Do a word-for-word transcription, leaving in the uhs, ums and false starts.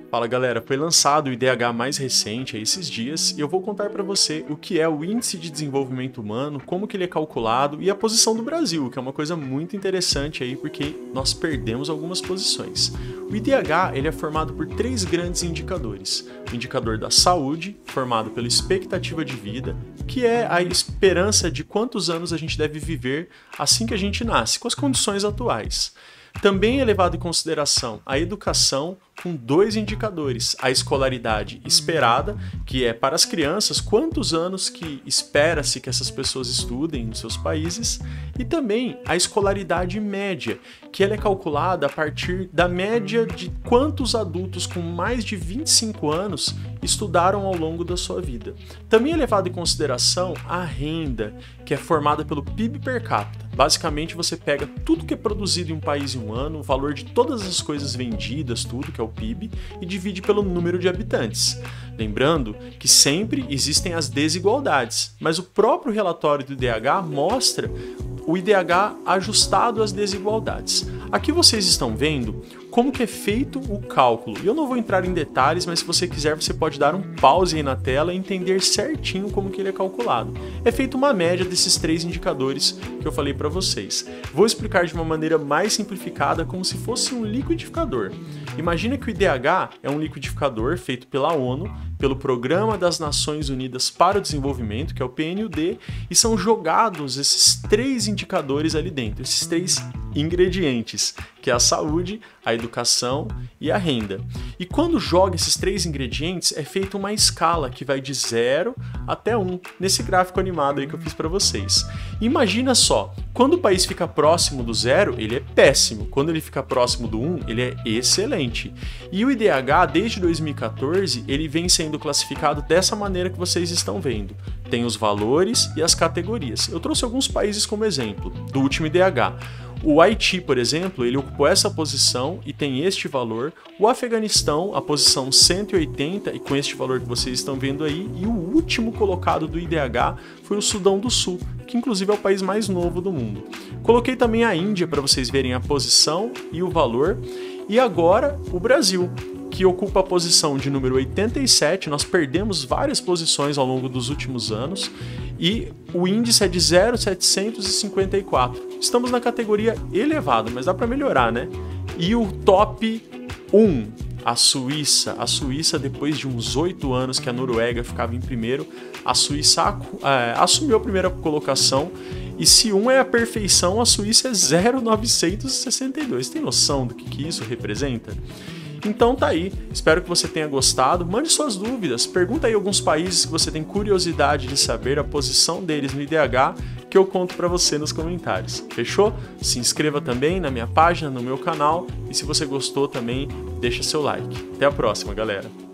Fala galera, foi lançado o I D H mais recente esses dias e eu vou contar para você o que é o Índice de Desenvolvimento Humano, como que ele é calculado e a posição do Brasil, que é uma coisa muito interessante aí porque nós perdemos algumas posições. O I D H ele é formado por três grandes indicadores. O indicador da saúde, formado pela expectativa de vida, que é a esperança de quantos anos a gente deve viver assim que a gente nasce, com as condições atuais. Também é levado em consideração a educação com dois indicadores, a escolaridade esperada, que é para as crianças quantos anos que espera-se que essas pessoas estudem nos seus países, e também a escolaridade média, que ela é calculada a partir da média de quantos adultos com mais de vinte e cinco anos estudaram ao longo da sua vida. Também é levado em consideração a renda, que é formada pelo P I B per capita. Basicamente você pega tudo que é produzido em um país em um ano, o valor de todas as coisas vendidas, tudo que é o P I B, e divide pelo número de habitantes. Lembrando que sempre existem as desigualdades, mas o próprio relatório do I D H mostra o I D H ajustado às desigualdades. Aqui vocês estão vendo como que é feito o cálculo. Eu não vou entrar em detalhes, mas se você quiser você pode dar um pause aí na tela e entender certinho como que ele é calculado. É feita uma média desses três indicadores que eu falei para vocês. Vou explicar de uma maneira mais simplificada como se fosse um liquidificador. Imagina que o I D H é um liquidificador feito pela ONU, pelo Programa das Nações Unidas para o Desenvolvimento, que é o P N U D, e são jogados esses três indicadores ali dentro, esses três ingredientes, que é a saúde, a educação e a renda. E quando joga esses três ingredientes, é feita uma escala que vai de zero até um, nesse gráfico animado aí que eu fiz para vocês. Imagina só, quando o país fica próximo do zero, ele é péssimo. Quando ele fica próximo do um, ele é excelente. E o I D H, desde dois mil e quatorze, ele vem sendo classificado dessa maneira que vocês estão vendo. Tem os valores e as categorias. Eu trouxe alguns países como exemplo do último I D H. O Haiti, por exemplo, ele ocupou essa posição e tem este valor. O Afeganistão, a posição cento e oitenta, e com este valor que vocês estão vendo aí. E o último colocado do I D H foi o Sudão do Sul, que inclusive é o país mais novo do mundo. Coloquei também a Índia para vocês verem a posição e o valor. E agora o Brasil, que ocupa a posição de número oitenta e sete, nós perdemos várias posições ao longo dos últimos anos, e o índice é de zero vírgula setecentos e cinquenta e quatro. Estamos na categoria elevado, mas dá para melhorar, né? E o top um, a Suíça. A Suíça, depois de uns oito anos que a Noruega ficava em primeiro, a Suíça é, assumiu a primeira colocação. E se um é a perfeição, a Suíça é zero vírgula novecentos e sessenta e dois. Tem noção do que, que isso representa? Então tá aí, espero que você tenha gostado. Mande suas dúvidas, pergunta aí alguns países que você tem curiosidade de saber a posição deles no I D H, que eu conto pra você nos comentários. Fechou? Se inscreva também na minha página, no meu canal, e se você gostou também, deixa seu like. Até a próxima, galera!